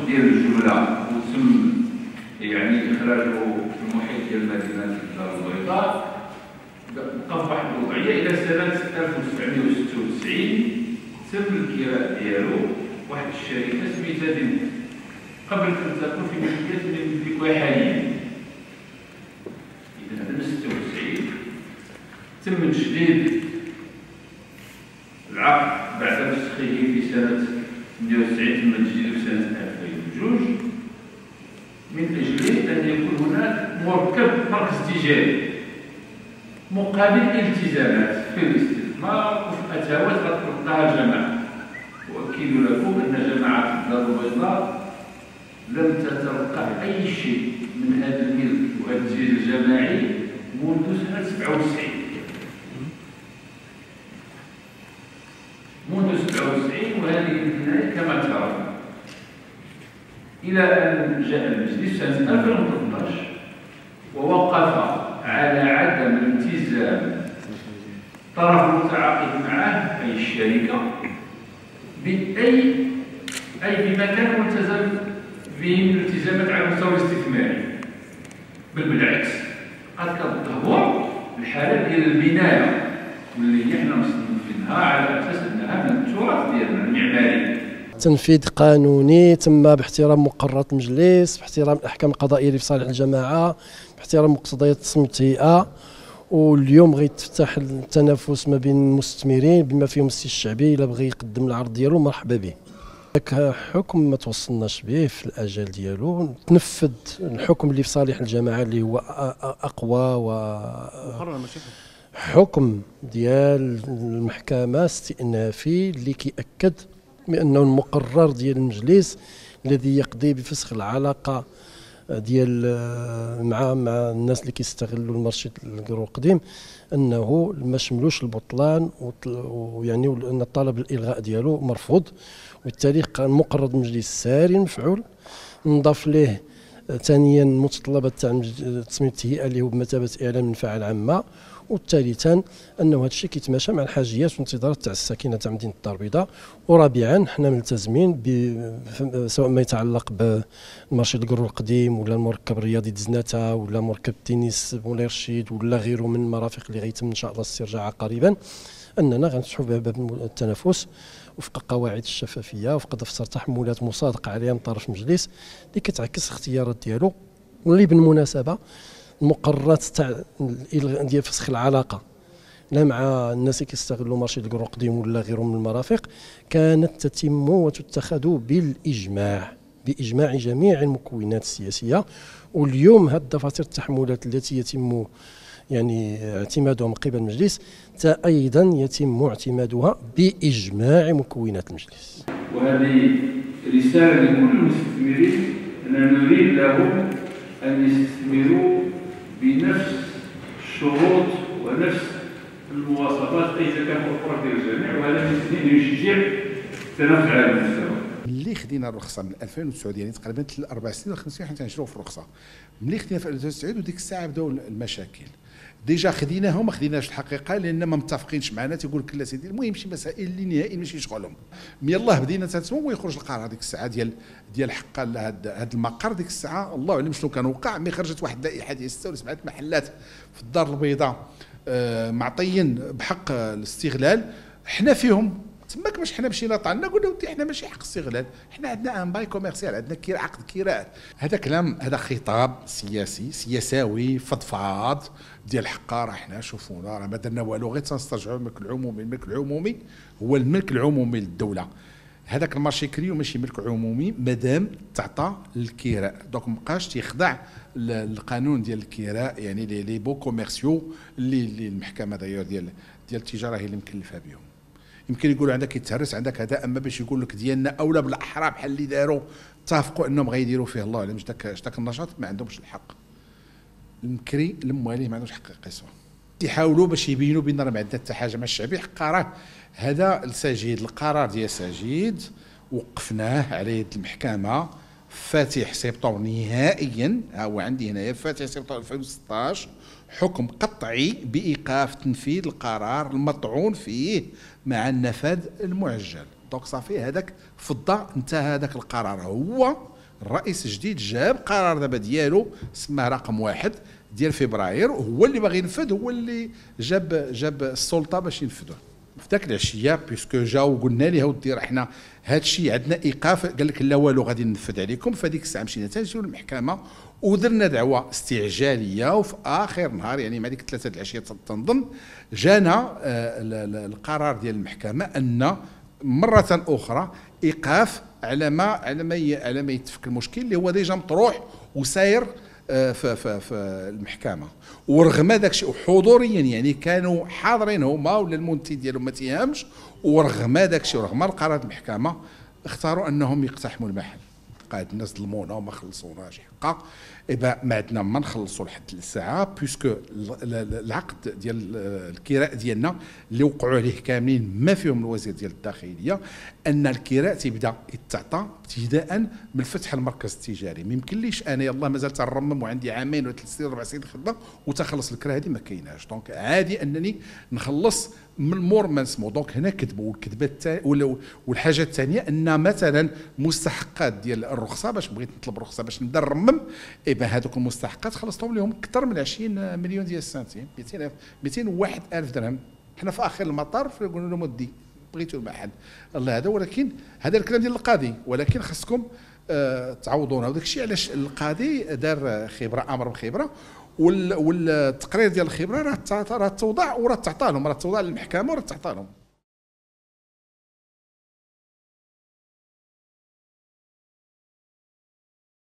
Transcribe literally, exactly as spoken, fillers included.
ديال الجمله وتم يعني اخراجه في المحيط ديال مدينه الدار البيضاء، بقى في واحد الوضعيه الى سنه ألف وتسعمائة وستة وتسعين تم الكراء ديالو واحد الشركه سميتها ديمو قبل ان تكون في ملكيه من يملكها حاليا. اذا هذا من ستة وتسعين تم تجديد العقد بعد فسخه في سنه ثمانية وتسعين، تم تجديده في سنه ألفين وجوج من اجل ان يكون هناك مركب مركز تجاري مقابل التزامات في الاستثمار وفي الاتاوات غتلقاها الجماعه. اؤكد لكم ان جماعه الدار البيضاء لم تتلقى اي شيء من هذا الملك وهذا التسجيل الجماعي منذ سنه سبعة وتسعين. منذ سبعة وتسعين وهذه البنايه كما ترون الى ان جاء المجلس سنه ألفين وثلاثة عشر ووقف على عدم التزام طرف متعاقد معه اي الشركه باي اي بما كان ملتزم به من الالتزامات على المستوى الاستثماري، بل بالعكس قد كتظهر الحاله ديال البنايه واللي هي حنا مصنفينها على اساس انها من التراث ديالنا المعماري. تنفيذ قانوني تم باحترام مقررات المجلس، باحترام الاحكام القضائيه اللي في صالح الجماعه، باحترام مقتضيات تصميم الهيئه. واليوم غيتفتح التنافس ما بين المستثمرين بما فيهم السي الشعبي الا بغى يقدم العرض ديالو مرحبا به. هذاك حكم ما توصلناش به في الاجال ديالو، تنفذ الحكم اللي في صالح الجماعه اللي هو اقوى و حكم ديال المحكمه استئنافي اللي كيأكد بانه المقرر ديال المجلس الذي يقضي بفسخ العلاقه ديال مع مع الناس اللي كيستغلوا المرشد القرو القديم انه ما شملوش البطلان، ويعني ان الطلب الالغاء ديالو مرفوض، وبالتالي المقرر المجلس ساري مفعول. نضاف ليه ثانيا المتطلبات تاع تصميم التهيئه اللي هو بمثابه اعلان منفعه العامه، وثالثا انه هذا الشيء كيتماشى مع الحاجيات والانتظارات تاع الساكنه تاع مدينه الدار البيضاء. ورابعا حنا ملتزمين سواء ما يتعلق بمرشد القرو القديم ولا المركب الرياضي دزناتا ولا مركب التنس مولاي رشيد ولا غيره من المرافق اللي غيتم ان شاء الله استرجاعها قريبا، اننا غنفتحوا بها باب التنافس وفق قواعد الشفافيه وفق دفتر تحملات مصادق عليها من طرف المجلس اللي كتعكس الاختيارات ديالو. واللي بالمناسبه المقررات تاع ديال فسخ العلاقه لا مع الناس اللي كيستغلوا مرشد القرو القديم ولا غيرهم من المرافق كانت تتم وتتخذ بالاجماع باجماع جميع المكونات السياسيه. واليوم هاد دفاتر التحملات التي يتم يعني اعتمادها من قبل المجلس ايضا يتم اعتمادها باجماع مكونات المجلس. وهذه رساله لكل المستثمرين اننا نريد لهم ان يستثمروا بنفس الشروط ونفس المواصفات ليس كالمفروض ديال الجميع، وهذا من يشجع التنافس على المستوى. ملي خدينا الرخصه من ألفين وتسعة يعني تقريبا اربع سنين ولا خمس سنين حنا تنشرو في الرخصه. ملي خدينا في ألفين وتسعة وديك الساعه بداو المشاكل ديجا خديناها وما خديناش الحقيقه لان ما متفقينش معنا. تيقول لك لا سيدي المهم شي مسائل اللي نهائيا ماشي شغلهم. يلاه بدينا تنسمعوا ويخرج القرار هذيك الساعه ديال ديال حق هذا المقر. ديك الساعه الله اعلم شنو كان وقع، مي خرجت واحد اللائحه ديال ستة ولا سبعه محلات في الدار البيضاء آه معطيين بحق الاستغلال، حنا فيهم تماك باش حنا مشينا طعنا قلنا ودي حنا ماشي حق استغلال، حنا عندنا ان باي كوميرسيال، عندنا كي عقد كراء. هذا كلام هذا خطاب سياسي سياساوي فضفاض ديال حقا راه حنا شوفونا راه ما درنا والو غير تنسترجعوا الملك العمومي. الملك العمومي هو الملك العمومي للدوله. هذاك المارشي كريو ماشي ملك عمومي مادام تعطى للكراء، دونك مابقاش تيخضع للقانون ديال الكراء يعني لي لي بو كوميرسيو اللي, اللي المحكمه داير ديال ديال التجاره هي اللي مكلفه بهم. يمكن يقولوا عندك يتهرس عندك هذا، اما باش يقول لك ديالنا اولا بالاحرى بحال اللي داروا اتفقوا انهم غيديروا فيه الله اعلم داك داك النشاط ما عندهمش الحق. المكري المواليه ما عندوش حق يقيسوه. يحاولوا باش يبينوا بان راه ما عندنا حتى حاجه مع الشعبي. حقا راه هذا السجيد القرار ديال سجيد وقفناه على يد المحكمه فاتح سبتمبر نهائيا. ها هو عندي هنايا فاتح سبتمبر ألفين وستطاش حكم قطعي بايقاف تنفيذ القرار المطعون فيه مع النفاذ المعجل. دونك صافي هذاك فضه انتهى هذاك القرار هو الرئيس الجديد جاب قرار دابا ديالو سماه رقم واحد ديال فبراير، هو اللي باغي ينفذ، هو اللي جاب جاب السلطه باش ينفذوه. في ذاك العشيه بيسكو جاو وقلنا ليه اودي راه حنا هذا الشيء عندنا ايقاف، قال لك لا والو غادي ننفذ عليكم. فهذيك الساعه مشينا تنجيو للمحكمه ودرنا دعوه استعجاليه، وفي اخر نهار يعني مع ديك ثلاثه العشيه تنظن جانا القرار ديال المحكمه ان مره اخرى ايقاف على ما على ما على ما يتفك المشكل اللي هو ديجا مطروح وساير في في في المحكمه. ورغم هذاك الشيء وحضوريا يعني كانوا حاضرين هما ولا المنتج ديالهم ما تيهمش، ورغم هذاك الشيء ورغم قرار المحكمه اختاروا انهم يقتحموا المحل. قاعد الناس ظلمونا وما خلصوناش حقا. إبا ما عندنا ما نخلصوا لحد الساعه بيسكو العقد ديال الكراء ديالنا اللي وقعوا عليه كاملين ما فيهم الوزير ديال الداخليه ان الكراء تيبدا يتعطى ابتداء من فتح المركز التجاري. ما يمكنليش انا يلاه مازال تنرمم وعندي عامين ولا ثلاث سنين اربع سنين خدمه وتخلص الكراء هذه ما كايناش. دونك عادي انني نخلص من مور ما نسمو. دونك هنا كذبوا. والكذبه الثانيه ولا والحاجه الثانيه ان مثلا مستحقات ديال الرخصه باش بغيت نطلب رخصه باش نبدا نرمم، ايبا هذوك المستحقات خلصتهم لهم اكثر من عشرين مليون ديال السنتيم، مئتين وواحد ألف درهم. حنا في اخر المطار يقولوا لهم ودي بغيتوا المحل الله هذا. ولكن هذا الكلام ديال القاضي، ولكن خاصكم آه تعوضونا. وداك الشيء علاش القاضي دار خبره امر بخبره، والتقرير ديال الخبره راه راه توضع وراه تعطى لهم، راه توضع للمحكمه وراه تعطى لهم.